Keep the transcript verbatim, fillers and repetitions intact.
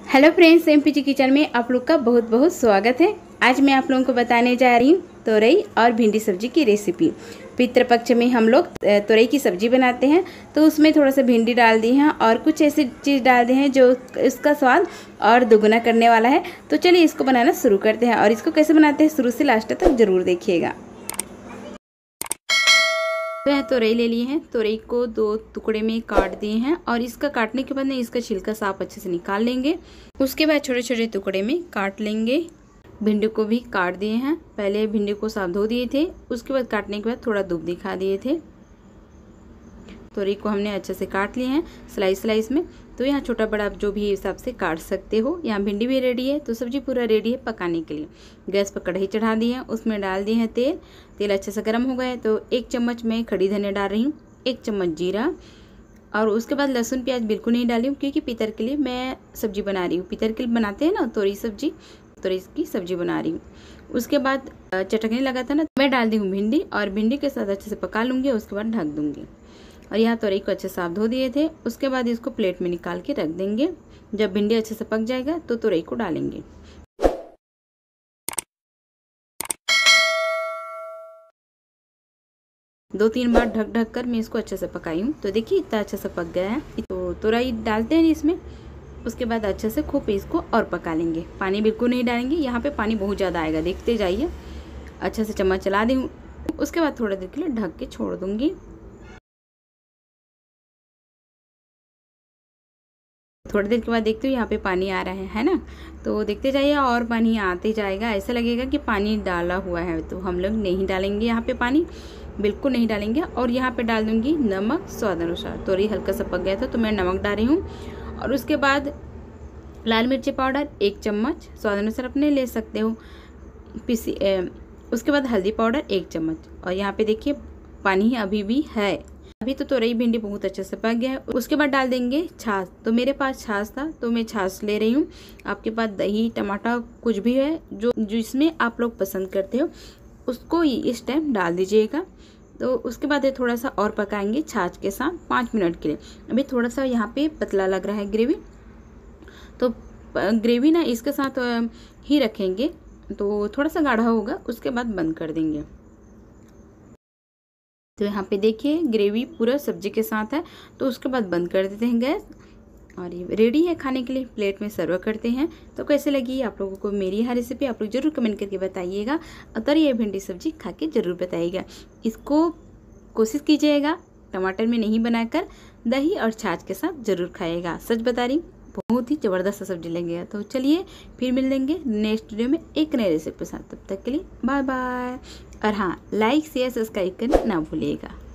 Hello friends, MPG kitchen में आप लोग का बहुत बहुत स्वागत है। आज मैं आप लोगों को बताने जा रही हूँ तोरई और भिंडी सब्जी की रेसिपी। पितृपक्ष में हम लोग तोरई की सब्जी बनाते हैं, तो उसमें थोड़ा सा भिंडी डाल दी हैं और कुछ ऐसी चीज़ डाल दी हैं जो इसका स्वाद और दोगुना करने वाला है। तो चलिए इसको बनाना शुरू करते हैं, और इसको कैसे बनाते हैं शुरू से लास्ट तक ज़रूर देखिएगा। तो यहाँ तोरई ले लिए हैं, तोरई को दो टुकड़े में काट दिए हैं, और इसका काटने के बाद ना इसका छिलका साफ अच्छे से निकाल लेंगे। उसके बाद छोटे छोटे टुकड़े में काट लेंगे। भिंडी को भी काट दिए हैं, पहले भिंडी को साफ धो दिए थे, उसके बाद काटने के बाद थोड़ा दूध दिखा दिए थे। तोरई को हमने अच्छे से काट लिए हैं स्लाइस स्लाइस में। तो यहाँ छोटा बड़ा आप जो भी हिसाब से काट सकते हो। यहाँ भिंडी भी रेडी है, तो सब्जी पूरा रेडी है पकाने के लिए। गैस पर कढ़ाई चढ़ा दी है, उसमें डाल दिए हैं तेल। तेल अच्छे से गर्म हो गया है, तो एक चम्मच मैं खड़ी धनिया डाल रही हूँ, एक चम्मच जीरा, और उसके बाद लहसुन प्याज बिल्कुल नहीं डाली हूँ, क्योंकि पितर के लिए मैं सब्जी बना रही हूँ। पितर के लिए बनाते हैं ना तोरई सब्जी, तोरई की सब्जी बना रही हूँ। उसके बाद चटकने लगा था ना, मैं डाल दी हूँ भिंडी, और भिंडी के साथ अच्छे से पका लूँगी। उसके बाद ढक दूँगी। और यहाँ तोरई को अच्छे से साफ धो दिए थे। उसके बाद इसको प्लेट में निकाल के रख देंगे। जब भिंडी अच्छे से पक जाएगा तो तोरई को डालेंगे। दो तीन बार ढक ढक कर मैं इसको अच्छे से पकाई हूँ। तो देखिए इतना अच्छे से पक गया है। तो तोरई डालते हैं इसमें। उसके बाद अच्छे से खूब इसको और पका लेंगे। पानी बिल्कुल नहीं डालेंगे, यहाँ पे पानी बहुत ज़्यादा आएगा, देखते जाइए। अच्छे से चम्मच चला दी हूँ। उसके बाद थोड़ी देर के लिए ढक के छोड़ दूँगी। थोड़ी देर के बाद देखते हो यहाँ पे पानी आ रहा है है ना, तो देखते जाइए और पानी आते जाएगा। ऐसा लगेगा कि पानी डाला हुआ है, तो हम लोग नहीं डालेंगे यहाँ पे पानी, बिल्कुल नहीं डालेंगे। और यहाँ पे डाल दूँगी नमक स्वाद अनुसार। तोरई हल्का सा पक गया था तो मैं नमक डाल रही हूँ। और उसके बाद लाल मिर्ची पाउडर एक चम्मच, स्वाद अनुसार अपने ले सकते हो पीसी। उसके बाद हल्दी पाउडर एक चम्मच। और यहाँ पे देखिए पानी अभी भी है। अभी तो तोरई भिंडी बहुत अच्छे से पक गया है। उसके बाद डाल देंगे छाछ। तो मेरे पास छाछ था तो मैं छाछ ले रही हूँ। आपके पास दही टमाटर कुछ भी है जो जिसमें आप लोग पसंद करते हो, उसको इस टाइम डाल दीजिएगा। तो उसके बाद ये थोड़ा सा और पकाएंगे छाछ के साथ पाँच मिनट के लिए। अभी थोड़ा सा यहाँ पे पतला लग रहा है ग्रेवी, तो ग्रेवी ना इसके साथ ही रखेंगे, तो थोड़ा सा गाढ़ा होगा। उसके बाद बंद कर देंगे। तो यहाँ पे देखिए ग्रेवी पूरा सब्जी के साथ है, तो उसके बाद बंद कर देते हैं गैस। और ये रेडी है खाने के लिए, प्लेट में सर्व करते हैं। तो कैसे लगी आप लोगों को मेरी यह रेसिपी, आप लोग जरूर कमेंट करके बताइएगा। और ये भिंडी सब्जी खा के जरूर बताइएगा। इसको कोशिश कीजिएगा टमाटर में नहीं बनाकर दही और छाछ के साथ जरूर खाइएगा। सच बता रही, बहुत ही ज़बरदस्त सब्जी लगेगा। तो चलिए फिर मिल लेंगे नेक्स्ट वीडियो में एक नए रेसिपी के साथ। तब तक के लिए बाय बाय। और हाँ, लाइक शेयर सब्सक्राइब करना ना भूलिएगा।